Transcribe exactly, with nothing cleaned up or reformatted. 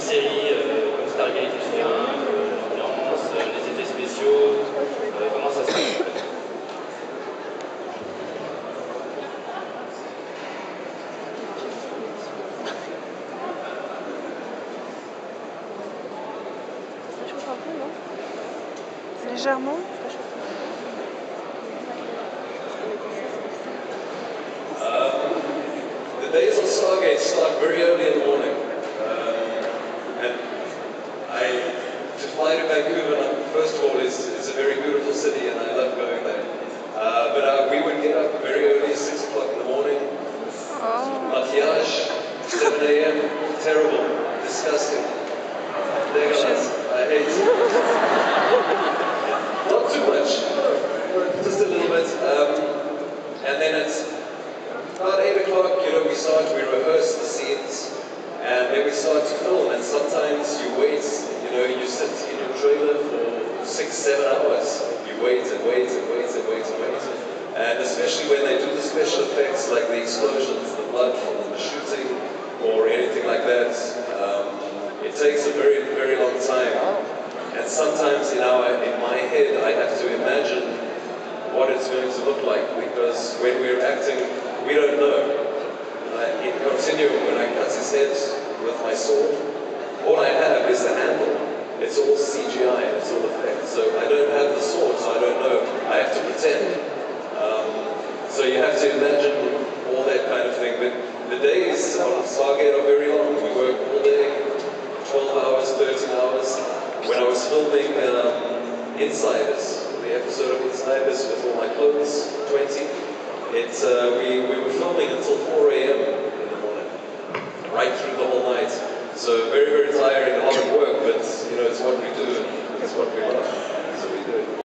série euh, comme Stargate, et cetera, euh, l'ambiance, euh, les effets spéciaux, euh, comment ça se passe en fait. Un peu, non? Légèrement. Um, the days on Stargate start very early in the morning. Um, and I, to fly to Vancouver, first of all, it's, it's a very beautiful city and I love going there. Uh, but uh, we would get up very early, six o'clock in the morning, Oh. maquillage, seven A M, terrible, disgusting. Legolas, I hate it. Not too much, just a little bit. Um, and then it's about eight o'clock, you know, we start, we rehearse the scenes, and then we start to film, and sometimes you wait, you know, you sit in your trailer for six, seven hours. You wait and wait and wait and wait and wait. And especially when they do the special effects, like the explosions, the blood from the shooting, or anything like that, um, it takes a very, very long time. And sometimes, you know, in my head, I have to imagine what it's going to look like, because when we're acting, we don't know. Uh, in Continuum, when I cut his head with my sword, all I have is the handle. It's all C G I, it's all effects. So I don't have the sword, so I don't know. I have to pretend. Um, so you have to imagine all that kind of thing. But the days on Stargate are very long. We work all day, twelve hours, thirteen hours. When I was filming um, Insiders, the episode of Insiders with all my clothes, twenty, It's, uh, we, we were filming until four A M in the morning, right through the whole night. So very, very tiring, a lot of work, but you know, it's what we do, and it's what we love.